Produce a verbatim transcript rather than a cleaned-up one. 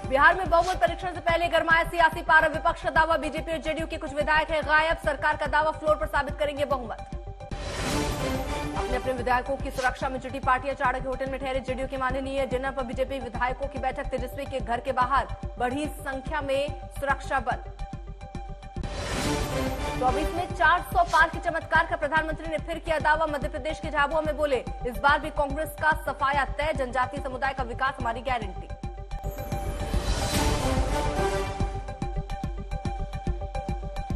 बिहार में बहुमत परीक्षण से पहले गरमाया सियासी पारा, विपक्ष का दावा बीजेपी और जेडीयू के कुछ विधायक है गायब, सरकार का दावा फ्लोर पर साबित करेंगे बहुमत। अपने अपने विधायकों की सुरक्षा में जुटी पार्टियां चाणक्य होटल में ठहरे जेडीयू के माननीय डिनर पर बीजेपी विधायकों की बैठक, तेजस्वी के घर के बाहर बढ़ी संख्या में सुरक्षा बल। चौबीस में चार सौ पार के चमत्कार का प्रधानमंत्री ने फिर किया दावा, मध्य प्रदेश के झाबुआ में बोले इस बार भी कांग्रेस का सफाया तय, जनजातीय समुदाय का विकास हमारी गारंटी।